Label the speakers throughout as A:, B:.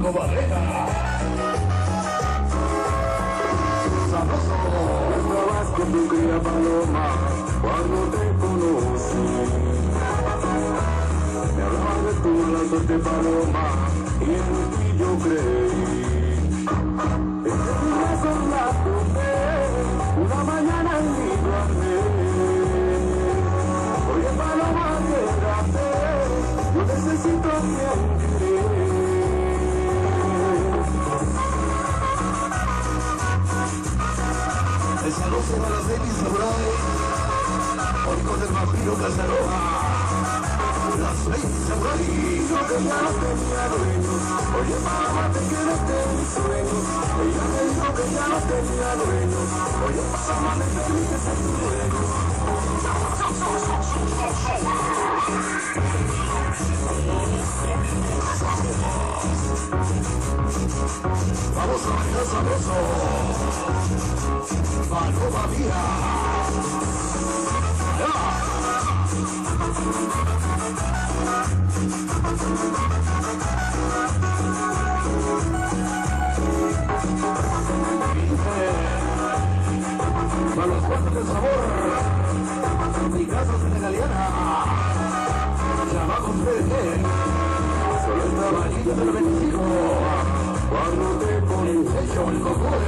A: Paco Barrera. Sabroso.
B: Estabas con tu cría paloma cuando te conocí. Me hablaba de tu mala suerte paloma y en ti yo creí. Ese día son las 12, una mañana en mi dormir. Oye paloma, quédate, yo necesito quien querer.
A: Esa noche va la Félix Samurai, hoy con el vampiro Casanova. La Félix Samurai.
B: Dijo que ya no tenía dueño, oye paloma, te quedaste en mi sueño. Ella me dijo que ya no tenía dueño, oye paloma, me permite ser tu dueño.
A: Vamos a bailar sabroso. Paloma mía. Para los cuantos del sabor, mi casa senegaliana, llamamos PDG, solo esta varilla del 25,
B: Cuando te
A: el
B: conocí,
A: techo, el cocón,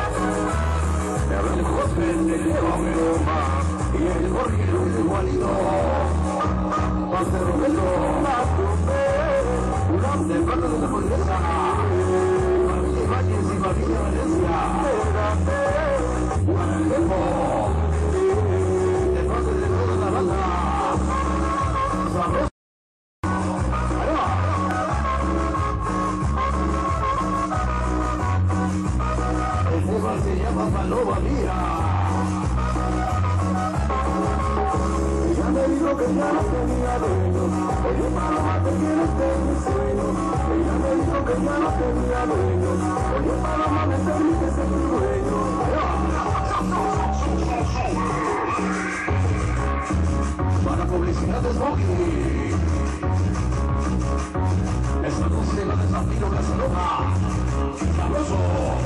A: el José, el Leo, y el Jorge Luis Igualito, Pase Romero, de parte de la pobreza, familia Ibáñez y familia Valencia, Juan Alejo, de parte de toda la banda, sabroso. El tema se llama Paloma Mía.
B: ella me dijo que ya no tenía dueño, oye paloma, te quedaste en mi sueño. Ella me dijo que ya no tenía dueño, oye paloma, me permite ser tu dueño.
A: Para publicidad de Smokey. Esta noche la de Vampiro Casanova. Sabroso.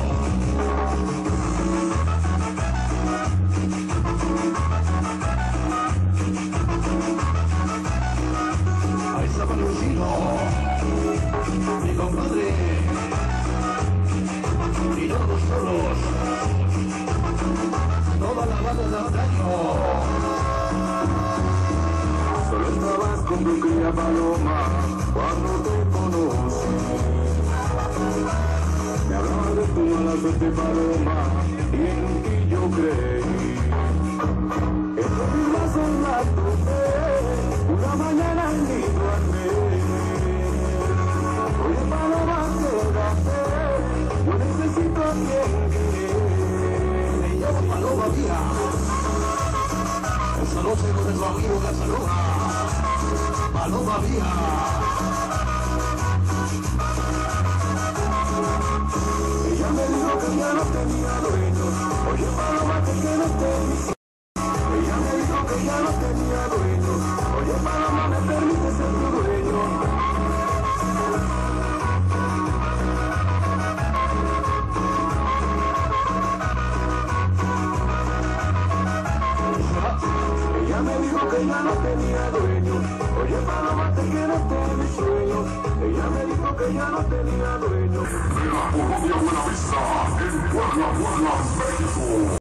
A: Ahí está Palucino. Mi compadre. Y todos solos. Toda la banda de antaño.
B: Solo estabas con tu cría paloma cuando te conocí. Me hablaba de tu mala suerte paloma y en ti yo creí. Estos días son las 12, una mañana en mi dormir. Oye paloma, quédate, yo necesito a quien querer.
A: Me llamo Paloma Mía. Esta noche con el vampiro Casanova. Paloma Mía.
B: Ella me dijo que ya no tenía dueño, oye paloma, te quedaste en mi sueño. Ella me dijo que ya no tenía dueño, oye paloma, me permite ser tu dueño. Ella me dijo que ya no tenía dueño, oye paloma, te quedaste en mi sueño. Ella me dijo que ya no tenía dueño.
C: De la Colombia Buenavista, en Puebla, México.